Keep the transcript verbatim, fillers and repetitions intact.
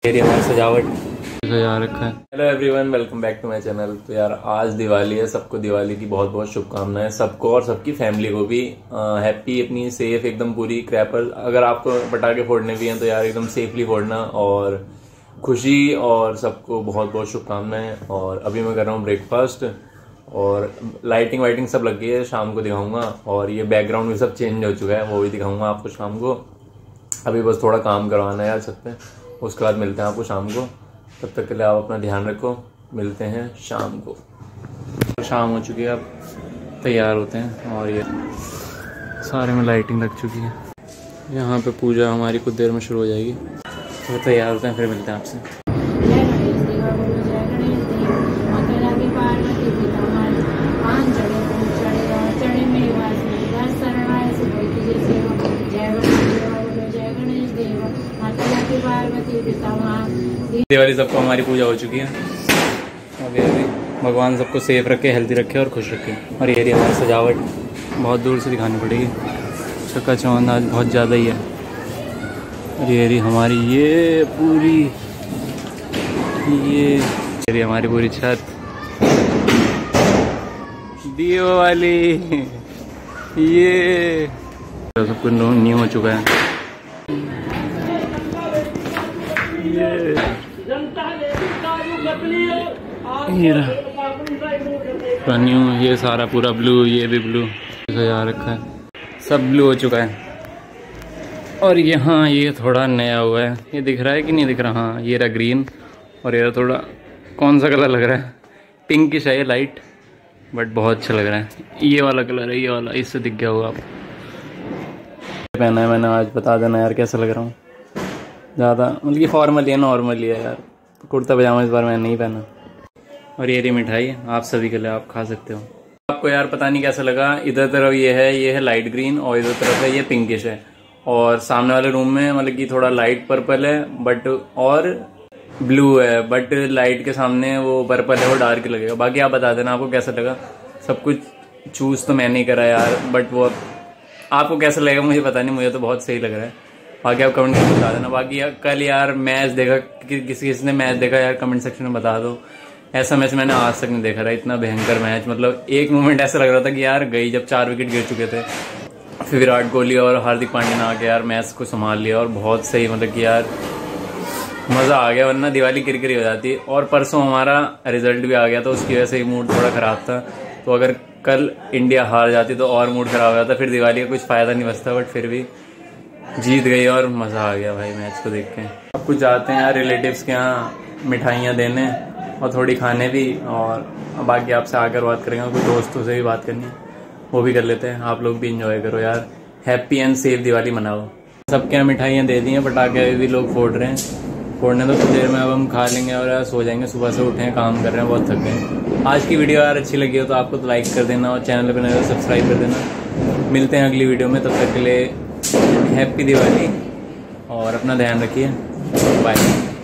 मेरी हमारी सजावट सजा रखा है। Hello everyone, welcome back to my channel. तो यार आज दिवाली है, सबको दिवाली की बहुत बहुत शुभकामनाएं, सबको और सबकी फैमिली को भी हैप्पी, अपनी सेफ एकदम पूरी क्रैपर। अगर आपको पटाखे फोड़ने भी हैं तो यार एकदम सेफली फोड़ना, और खुशी और सबको बहुत बहुत शुभकामनाएं। और अभी मैं कर रहा हूँ ब्रेकफास्ट और लाइटिंग वाइटिंग सब लग गई है, शाम को दिखाऊंगा। और ये बैकग्राउंड भी सब चेंज हो चुका है, वो भी दिखाऊंगा आपको शाम को। अभी बस थोड़ा काम करवाना है यार सकते हैं, उसके बाद मिलते हैं आपको शाम को। तब तक के लिए आप अपना ध्यान रखो, मिलते हैं शाम को। शाम हो चुकी है, अब तैयार होते हैं और ये सारे में लाइटिंग लग चुकी है। यहाँ पे पूजा हमारी कुछ देर में शुरू हो जाएगी, तो तैयार होते हैं, फिर मिलते हैं आपसे। दिवाली सबको हमारी पूजा हो चुकी है। अभी अभी भगवान सबको सेफ रखे, हेल्दी रखे और खुश रखे। और ये हमारी सजावट बहुत दूर से दिखानी पड़ेगी, चकाचौंध आज बहुत ज़्यादा ही है। और ये हमारी ये पूरी ये ये हमारी पूरी छत दियो वाली, ये सब कुछ न्यू हो चुका है। ये रहा न्यू, ये सारा पूरा ब्लू, ये भी ब्लू सजा रखा है, सब ब्लू हो चुका है। और यहाँ ये थोड़ा नया हुआ है, ये दिख रहा है कि नहीं दिख रहा? हाँ, ये रहा ग्रीन। और ये थोड़ा कौन सा कलर लग रहा है? पिंकिश है ये, लाइट, बट बहुत अच्छा लग रहा है। ये वाला कलर है, ये वाला, इससे दिख गया होगा आपको। पहना है मैंने आज, बता देना यार कैसा लग रहा हूँ। ज़्यादा मतलब कि फॉर्मल है, नॉर्मल ही है यार। कुर्ता पजामा इस बार मैंने नहीं पहना। और ये रही मिठाई, आप सभी के लिए, आप खा सकते हो। आपको यार पता नहीं कैसा लगा, इधर तरफ ये है ये है लाइट ग्रीन, और इधर तरफ है ये पिंकिश है। और सामने वाले रूम में मतलब कि थोड़ा लाइट पर्पल है बट, और ब्लू है, बट लाइट के सामने वो पर्पल है, वो डार्क लगेगा। बाकी आप बता देना आपको कैसा लगा। सब कुछ चूज तो मैंने ही करा यार, बट वो आपको कैसा लगेगा मुझे पता नहीं, मुझे तो बहुत सही लग रहा है। बाकी आप कमेंट करके बता देना। बाकी यार कल यार मैच देखा, कि, किसी किसी ने मैच देखा यार, कमेंट सेक्शन में बता दो। ऐसा मैच मैंने आज तक नहीं देखा रहा, इतना भयंकर मैच। मतलब एक मोमेंट ऐसा लग रहा था कि यार गई, जब चार विकेट गिर चुके थे, फिर विराट कोहली और हार्दिक पांड्या ने आके यार मैच को संभाल लिया, और बहुत सही, मतलब कि यार मज़ा आ गया। वरना दिवाली किरकिरी हो जाती। और परसों हमारा रिजल्ट भी आ गया, तो उसकी वजह से मूड थोड़ा ख़राब था। तो अगर कल इंडिया हार जाती तो और मूड ख़राब हो जाता, फिर दिवाली का कुछ फ़ायदा नहीं बचता। बट फिर भी जीत गई और मज़ा आ गया भाई मैच को देख के। अब कुछ जाते हैं यार रिलेटिव्स के यहाँ मिठाइयाँ देने, और थोड़ी खाने भी, और बाकी आपसे आकर बात करेंगे। कुछ दोस्तों से भी बात करनी है, वो भी कर लेते हैं। आप लोग भी इंजॉय करो यार, हैप्पी एंड सेफ दिवाली मनाओ। सबके यहाँ मिठाइयाँ दे दी हैं, पटाखे भी लोग फोड़ रहे हैं। फोड़ने तो कुछ देर में अब हम खा लेंगे और यार सो जाएंगे। सुबह से उठे हैं, काम कर रहे हैं, बहुत थक गए। आज की वीडियो यार अच्छी लगी हो तो आपको तो लाइक कर देना, और चैनल पर नए हो सब्सक्राइब कर देना। मिलते हैं अगली वीडियो में, तब तक के लिए हैप्पी दिवाली और अपना ध्यान रखिए। बाय।